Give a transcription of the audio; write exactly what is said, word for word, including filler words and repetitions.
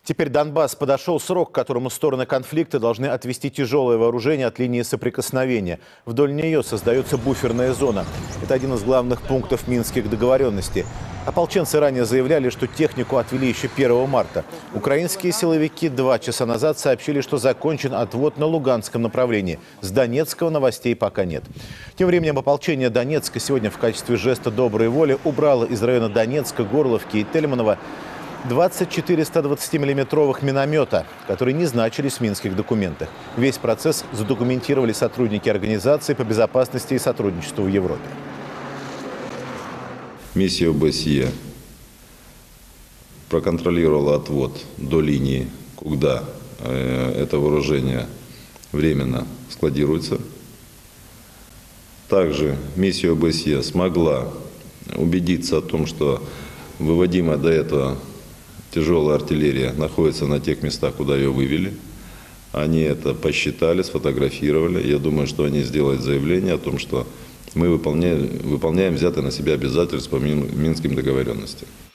Теперь Донбасс подошел срок, к которому стороны конфликта должны отвести тяжелое вооружение от линии соприкосновения. Вдоль нее создается буферная зона. Это один из главных пунктов минских договоренностей. Ополченцы ранее заявляли, что технику отвели еще первого марта. Украинские силовики два часа назад сообщили, что закончен отвод на Луганском направлении. С Донецкого новостей пока нет. Тем временем ополчение Донецка сегодня в качестве жеста доброй воли убрало из района Донецка, Горловки и Тельманова двадцать четыре ста двадцатимиллиметровых миномета, которые не значились в минских документах. Весь процесс задокументировали сотрудники Организации по безопасности и сотрудничеству в Европе. Миссия ОБСЕ проконтролировала отвод до линии, куда это вооружение временно складируется. Также миссия ОБСЕ смогла убедиться о том, что выводимая до этого тяжелая артиллерия находится на тех местах, куда ее вывели. Они это посчитали, сфотографировали. Я думаю, что они сделают заявление о том, что мы выполняем, выполняем взятые на себя обязательства по минским договоренностям.